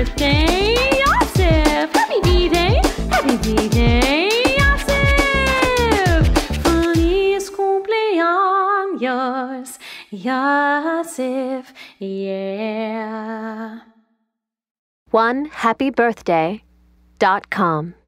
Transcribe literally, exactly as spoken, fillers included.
birthday, Jasif! Happy B-Day! Happy B-Day, Jasif! Feliz cumpleaños, Jasif, yeah. one happy birthday dot com